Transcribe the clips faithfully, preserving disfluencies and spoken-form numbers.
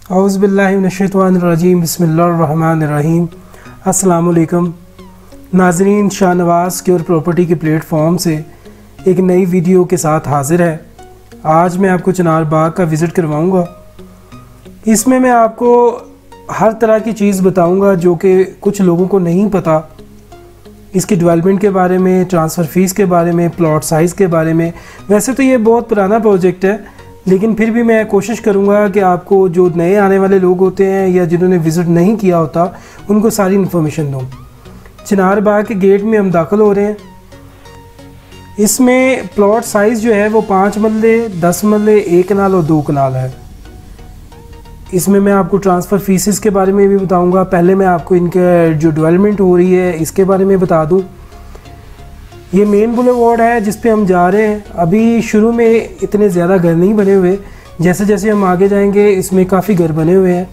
औज़ुबिल्लाहि मिनश्शैतानिर्रजीम बिस्मिल्लाहिर्रहमानिर्रहीम। अस्सलाम वालेकुम नाज़रीन, शाहनवाज़ सिक्योर प्रॉपर्टी के प्लेटफॉर्म से एक नई वीडियो के साथ हाज़िर है। आज मैं आपको चिनार बाग का विज़िट करवाऊंगा। इसमें मैं आपको हर तरह की चीज़ बताऊंगा जो कि कुछ लोगों को नहीं पता। इसके डेवलपमेंट के बारे में, ट्रांसफ़र फ़ीस के बारे में, प्लॉट साइज़ के बारे में। वैसे तो ये बहुत पुराना प्रोजेक्ट है, लेकिन फिर भी मैं कोशिश करूंगा कि आपको जो नए आने वाले लोग होते हैं या जिन्होंने विज़िट नहीं किया होता उनको सारी इन्फॉर्मेशन दूँ। चिनार बाग के गेट में हम दाखिल हो रहे हैं। इसमें प्लॉट साइज़ जो है वो पाँच मरले, दस मरले, एक कनाल और दो कनाल है। इसमें मैं आपको ट्रांसफ़र फीसिस के बारे में भी बताऊंगा। पहले मैं आपको इनके जो डेवलपमेंट हो रही है इसके बारे में बता दूं। ये मेन बुलेवार्ड है जिस पे हम जा रहे हैं। अभी शुरू में इतने ज़्यादा घर नहीं बने हुए, जैसे जैसे हम आगे जाएंगे इसमें काफ़ी घर बने हुए हैं।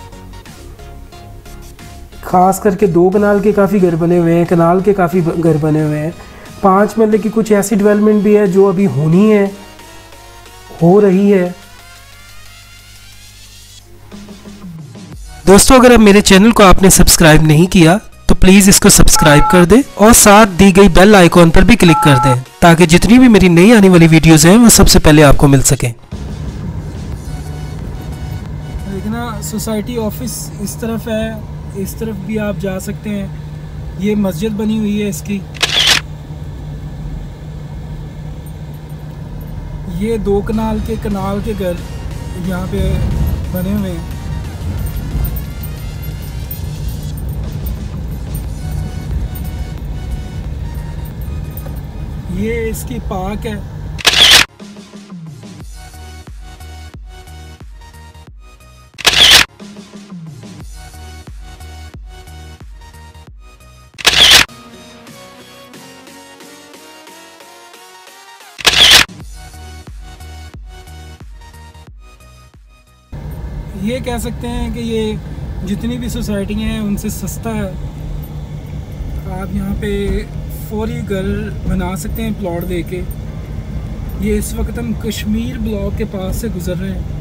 ख़ास करके दो कनाल के काफ़ी घर बने हुए हैं, कनाल के काफ़ी घर बने हुए हैं। पाँच मरले की कुछ ऐसी डेवलपमेंट भी है जो अभी होनी है, हो रही है। दोस्तों, अगर अब मेरे चैनल को आपने सब्सक्राइब नहीं किया तो प्लीज़ इसको सब्सक्राइब कर दें और साथ दी गई बेल आइकॉन पर भी क्लिक कर दें ताकि जितनी भी मेरी नई आने वाली वीडियोस हैं वो सबसे पहले आपको मिल सकें। देखना, सोसाइटी ऑफिस इस तरफ है, इस तरफ भी आप जा सकते हैं। ये मस्जिद बनी हुई है इसकी। ये दो कनाल के कनाल के घर यहाँ पे बने हुए हैं। ये इसकी पार्क है। ये कह सकते हैं कि ये जितनी भी सोसाइटी हैं उनसे सस्ता है। आप यहाँ पे फौरी घर बना सकते हैं प्लॉट देके। ये इस वक्त हम कश्मीर ब्लॉक के पास से गुजर रहे हैं।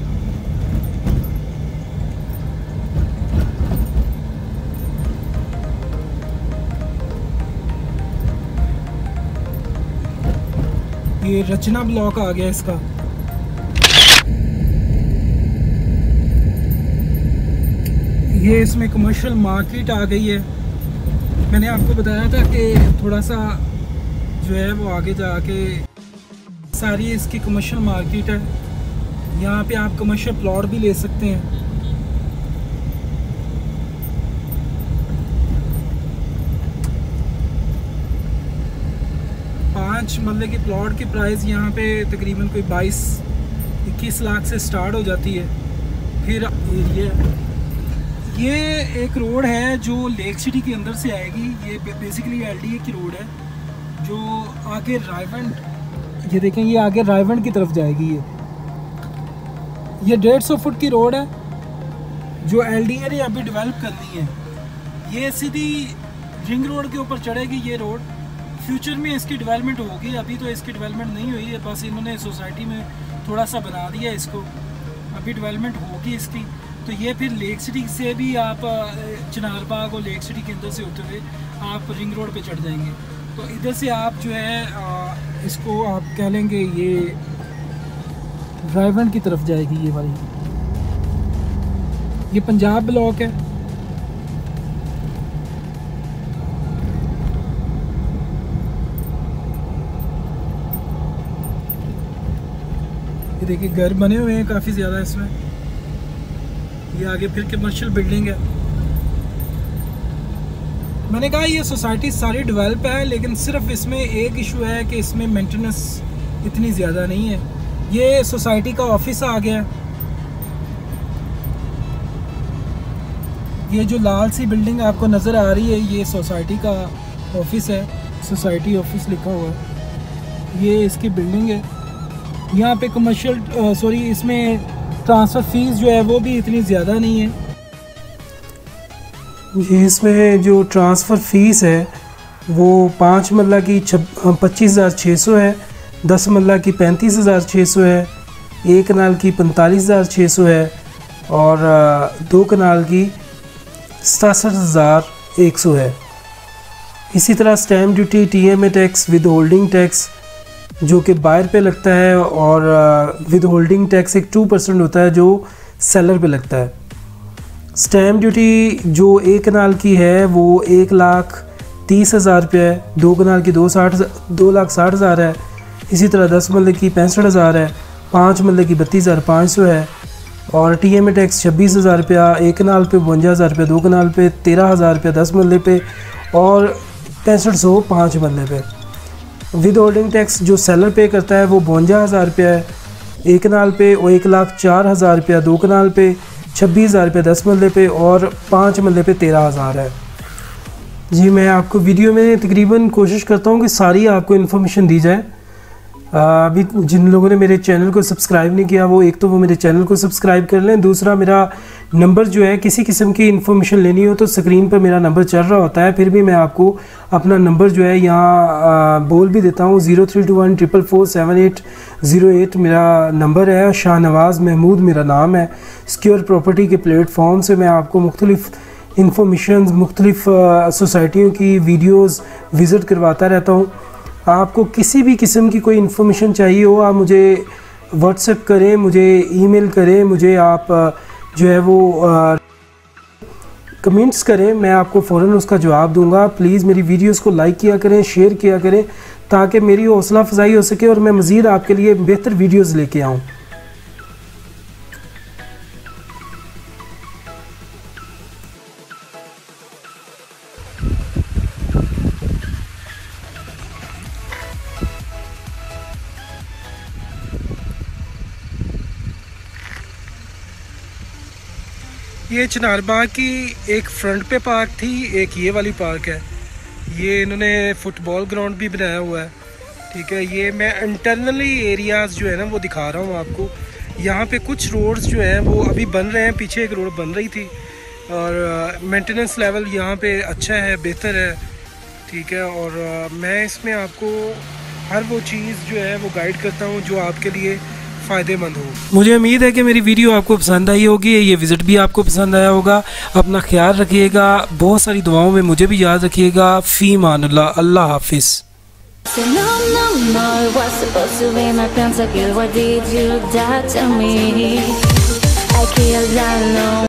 ये रचना ब्लॉक आ गया इसका। ये इसमें कमर्शियल मार्केट आ गई है। मैंने आपको बताया था कि थोड़ा सा जो है वो आगे जाके सारी इसकी कमर्शियल मार्केट है। यहाँ पे आप कमर्शियल प्लॉट भी ले सकते हैं। पाँच मरले की प्लॉट की प्राइस यहाँ पे तकरीबन कोई बाईस इक्कीस लाख से स्टार्ट हो जाती है। फिर एरिया ये एक रोड है जो लेक सिटी के अंदर से आएगी। ये बेसिकली एलडीए की रोड है जो आगे रायवंड, ये देखें, ये आगे रायवंड की तरफ जाएगी। ये ये डेढ़ सौ फुट की रोड है जो एलडीए ने अभी डेवलप करनी है। ये सीधी रिंग रोड के ऊपर चढ़ेगी ये रोड। फ्यूचर में इसकी डेवलपमेंट होगी, अभी तो इसकी डेवलपमेंट नहीं हुई है, बस इन्होंने सोसाइटी में थोड़ा सा बना दिया इसको। अभी डेवलपमेंट होगी इसकी। तो ये फिर लेक सिटी से भी आप चिनार बाग और लेक सिटी के अंदर से होते हुए आप रिंग रोड पे चढ़ जाएंगे। तो इधर से आप जो है इसको आप कह लेंगे ये रायवंड की तरफ जाएगी ये वाली। ये पंजाब ब्लॉक है। ये देखिए घर बने हुए हैं काफ़ी ज़्यादा इसमें। ये आगे फिर कमर्शियल बिल्डिंग है। मैंने कहा ये सोसाइटी सारी डेवलप है, लेकिन सिर्फ इसमें एक इशू है कि इसमें मेंटेनेंस इतनी ज़्यादा नहीं है। ये सोसाइटी का ऑफिस आ गया। ये जो लाल सी बिल्डिंग आपको नज़र आ रही है ये सोसाइटी का ऑफिस है। सोसाइटी ऑफिस लिखा हुआ है। ये इसकी बिल्डिंग है। यहाँ पे कमर्शियल सॉरी इसमें ट्रांसफ़र फ़ीस जो है वो भी इतनी ज़्यादा नहीं है। इसमें जो ट्रांसफ़र फ़ीस है वो पाँच मरला की छब पच्चीस हज़ार छः सौ है, दस मरला की पैंतीस हज़ार छः सौ है, एक कनाल की पैंतालीस हज़ार छः सौ है और दो कनाल की सतासठ हज़ार एक सौ है। इसी तरह stamp duty, T M A tax, withholding tax जो कि बायर पे लगता है, और विद होल्डिंग टैक्स एक टू परसेंट होता है जो सेलर पे लगता है। स्टैम्प ड्यूटी जो एक कनाल की है वो एक लाख तीस हज़ार रुपये है, दो कनाल की दो साठ दो लाख साठ हज़ार है। इसी तरह दस मरले की पैंसठ हज़ार है, पाँच मरले की बत्तीस हज़ार पाँच सौ है, और टी एम ए टैक्स छब्बीस हज़ार रुपया, एक कनाल पे बवंजा हज़ार रुपया, दो कनाल पे तेरह हज़ार रुपया दस मरले पे, और पैंसठ सौ पाँच मरले पे। विद होल्डिंग टैक्स जो सेलर पे करता है वो बवंजा हज़ार रुपया है, एक कनाल पे, और एक लाख चार हज़ार रुपया दो कनाल पे, छब्बीस हज़ार रुपये दस मरले पे, और पाँच मरले पे तेरह हज़ार है। जी मैं आपको वीडियो में तकरीबन कोशिश करता हूँ कि सारी आपको इन्फॉर्मेशन दी जाए। अभी जिन लोगों ने मेरे चैनल को सब्सक्राइब नहीं किया वो एक तो वो मेरे चैनल को सब्सक्राइब कर लें, दूसरा मेरा नंबर जो है किसी किस्म की इन्फॉर्मेशन लेनी हो तो स्क्रीन पर मेरा नंबर चल रहा होता है, फिर भी मैं आपको अपना नंबर जो है यहाँ बोल भी देता हूँ। Zero three two one triple four seven eight zero eight मेरा नंबर है। शाहनवाज़ महमूद मेरा नाम है। सिक्योर प्रॉपर्टी के प्लेटफॉर्म से मैं आपको मुख्तलिफ़ इंफॉर्मेशन, मुख्तलिफ़ सोसाइटियों की वीडियोज़ विज़िट करवाता रहता हूँ। आपको किसी भी किस्म की कोई इन्फॉर्मेशन चाहिए हो आप मुझे व्हाट्सएप करें, मुझे ईमेल करें, मुझे आप जो है वो कमेंट्स करें, मैं आपको फ़ौरन उसका जवाब दूंगा। प्लीज़ मेरी वीडियोस को लाइक किया करें, शेयर किया करें ताकि मेरी हौसला अफजाई हो सके और मैं मज़ीद आपके लिए बेहतर वीडियोज़ लेके आऊँ। ये चिनार बाग की एक फ्रंट पे पार्क थी, एक ये वाली पार्क है। ये इन्होंने फुटबॉल ग्राउंड भी बनाया हुआ है, ठीक है। ये मैं इंटरनली एरियाज़ जो है ना वो दिखा रहा हूँ आपको। यहाँ पे कुछ रोड्स जो हैं वो अभी बन रहे हैं, पीछे एक रोड बन रही थी, और मेंटेनेंस लेवल यहाँ पे अच्छा है, बेहतर है, ठीक है। और uh, मैं इसमें आपको हर वो चीज़ जो है वो गाइड करता हूँ जो आपके लिए फ़ायदेमंद हो। मुझे उम्मीद है कि मेरी वीडियो आपको पसंद आई होगी, ये विज़िट भी आपको पसंद आया होगा। अपना ख्याल रखिएगा, बहुत सारी दुआओं में मुझे भी याद रखिएगा। फ़ी मानुल्लाह, अल्लाह हाफिज़। So no, no, no, it was supposed to be my pentakill. Why did you die to me? I killed, I know.